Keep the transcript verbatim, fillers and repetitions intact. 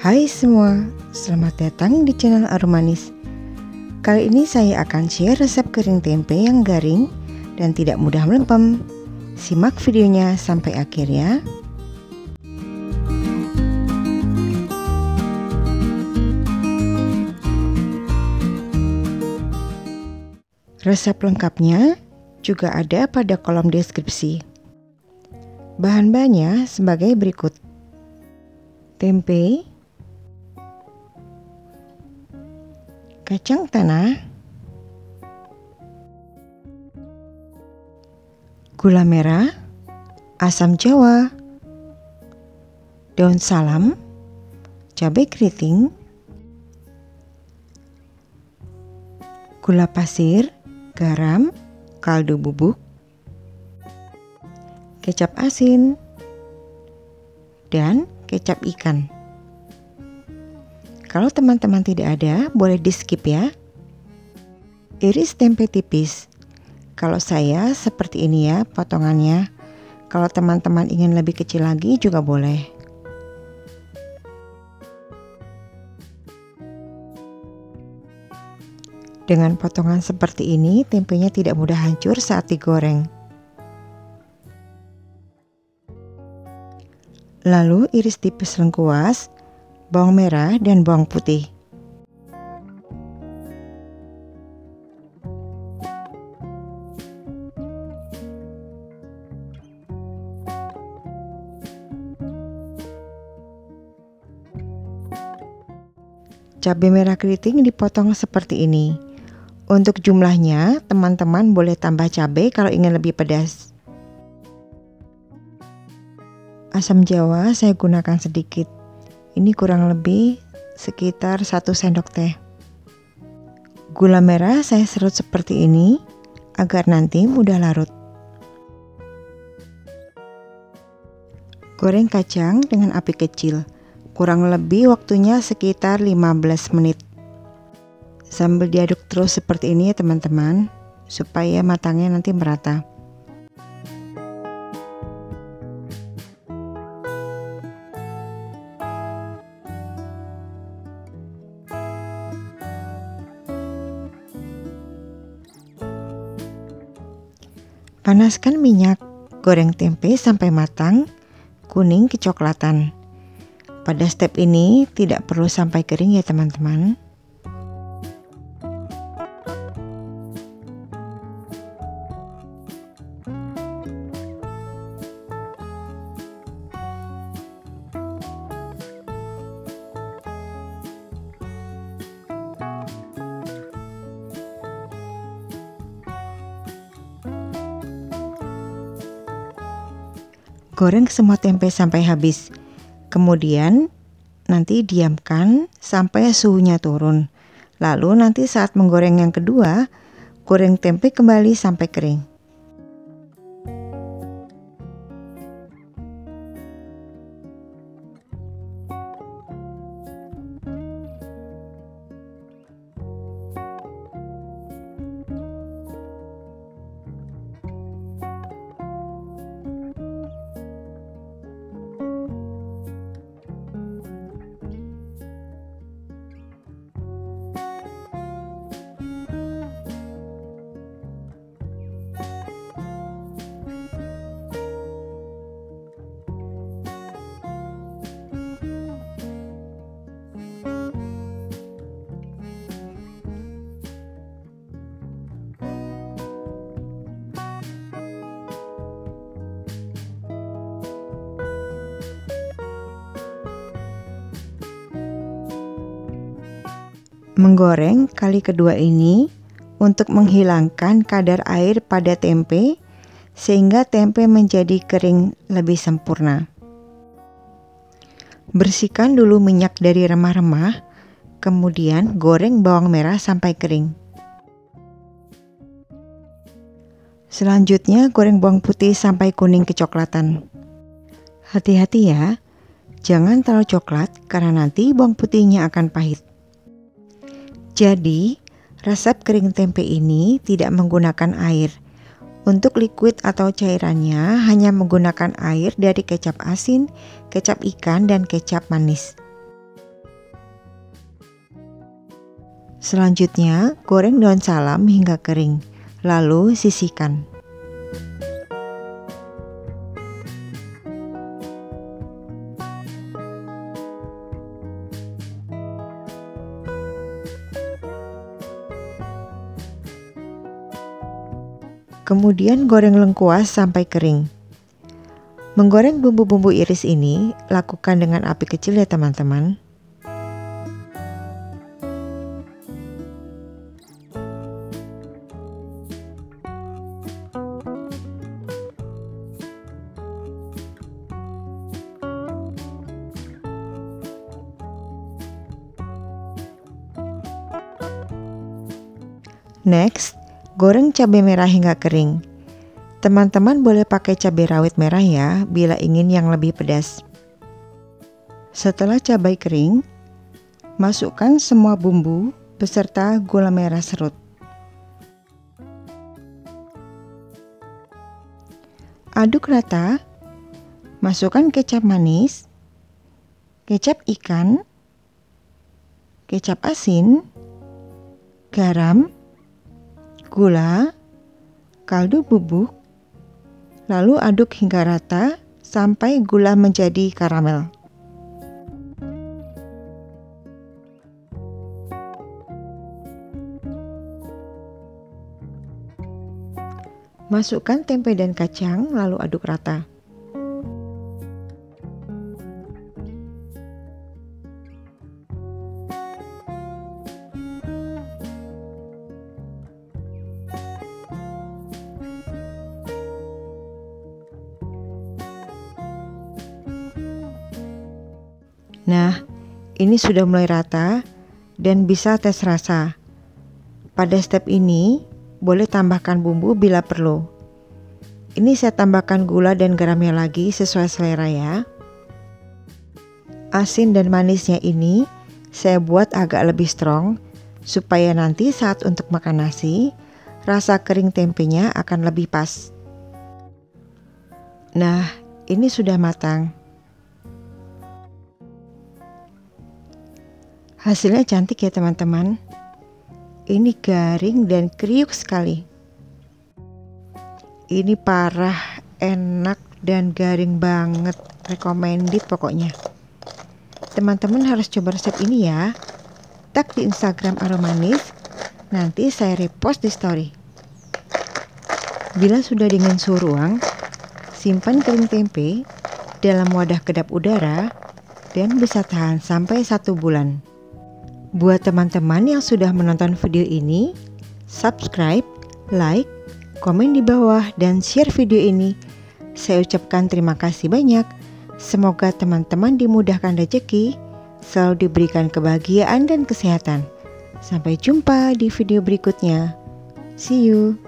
Hai semua, selamat datang di channel Aromanis. Kali ini saya akan share resep kering tempe yang garing dan tidak mudah melempem. Simak videonya sampai akhir ya. Resep lengkapnya juga ada pada kolom deskripsi. Bahan-bahannya sebagai berikut: tempe, kacang tanah, gula merah, asam jawa, daun salam, cabai keriting, gula pasir, garam, kaldu bubuk, kecap asin, dan kecap ikan. Kalau teman-teman tidak ada, boleh di skip ya. Iris tempe tipis. Kalau saya seperti ini ya potongannya. Kalau teman-teman ingin lebih kecil lagi juga boleh. Dengan potongan seperti ini, tempenya tidak mudah hancur saat digoreng. Lalu iris tipis lengkuas, bawang merah dan bawang putih. Cabai merah keriting dipotong seperti ini. Untuk jumlahnya, teman-teman boleh tambah cabai kalau ingin lebih pedas. Asam jawa saya gunakan sedikit. Ini kurang lebih sekitar satu sendok teh. Gula merah saya serut seperti ini agar nanti mudah larut. Goreng kacang dengan api kecil. Kurang lebih waktunya sekitar lima belas menit. Sambil diaduk terus seperti ini ya teman-teman, supaya matangnya nanti merata. Panaskan minyak, goreng tempe sampai matang, kuning kecoklatan. Pada step ini tidak perlu sampai kering ya teman-teman. Goreng semua tempe sampai habis. Kemudian nanti diamkan sampai suhunya turun. Lalu nanti saat menggoreng yang kedua, goreng tempe kembali sampai kering. Menggoreng kali kedua ini untuk menghilangkan kadar air pada tempe sehingga tempe menjadi kering lebih sempurna. Bersihkan dulu minyak dari remah-remah, kemudian goreng bawang merah sampai kering. Selanjutnya goreng bawang putih sampai kuning kecoklatan. Hati-hati ya, jangan terlalu coklat karena nanti bawang putihnya akan pahit. Jadi, resep kering tempe ini tidak menggunakan air. Untuk liquid atau cairannya hanya menggunakan air dari kecap asin, kecap ikan, dan kecap manis. Selanjutnya, goreng daun salam hingga kering, lalu sisihkan. Kemudian goreng lengkuas sampai kering. Menggoreng bumbu-bumbu iris ini lakukan dengan api kecil ya teman-teman. Next, goreng cabai merah hingga kering. Teman-teman boleh pakai cabai rawit merah ya, bila ingin yang lebih pedas. Setelah cabai kering, masukkan semua bumbu beserta gula merah serut. Aduk rata, masukkan kecap manis, kecap ikan, kecap asin, garam, gula, kaldu bubuk, lalu aduk hingga rata sampai gula menjadi karamel. Masukkan tempe dan kacang, lalu aduk rata. Nah, ini sudah mulai rata dan bisa tes rasa. Pada step ini, boleh tambahkan bumbu bila perlu. Ini saya tambahkan gula dan garamnya lagi sesuai selera ya. Asin dan manisnya ini saya buat agak lebih strong, supaya nanti saat untuk makan nasi, rasa kering tempenya akan lebih pas. Nah, ini sudah matang. Hasilnya cantik ya teman-teman. Ini garing dan kriuk sekali. Ini parah, enak dan garing banget. Recommended pokoknya. Teman-teman harus coba resep ini ya. Tag di Instagram Aromanis. Nanti saya repost di story. Bila sudah dingin suhu ruang, simpan kering tempe dalam wadah kedap udara dan bisa tahan sampai satu bulan. Buat teman-teman yang sudah menonton video ini, subscribe, like, komen di bawah, dan share video ini. Saya ucapkan terima kasih banyak. Semoga teman-teman dimudahkan rezeki, selalu diberikan kebahagiaan dan kesehatan. Sampai jumpa di video berikutnya. See you.